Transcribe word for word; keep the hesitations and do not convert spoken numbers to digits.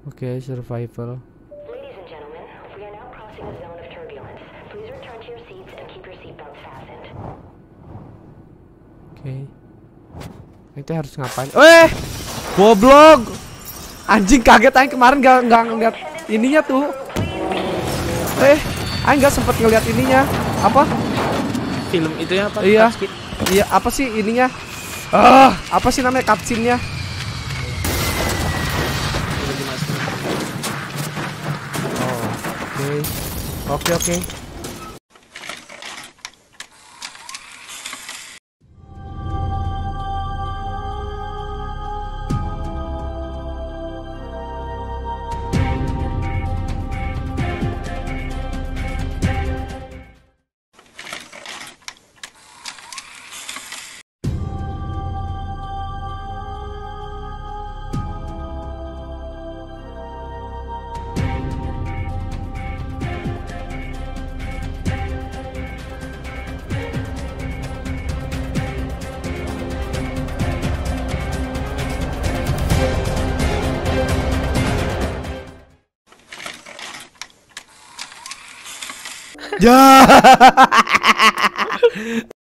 Oke, okay, survival. Ladies and gentlemen, we are now crossing a zone of turbulence. Please return to your seats and keep your seatbelts fastened. Oke. Okay. Itu harus ngapain? Eh, goblok! Anjing, kaget aing kemarin gak nggak ngeliat ininya tuh. Eh, aing nggak sempet ngeliat ininya. Apa? Film itu ya apa? Iya. Iya, apa sih ininya? Ah, uh, apa sih namanya cutscene-nya? Oh, oke. Oke, oke. Ya.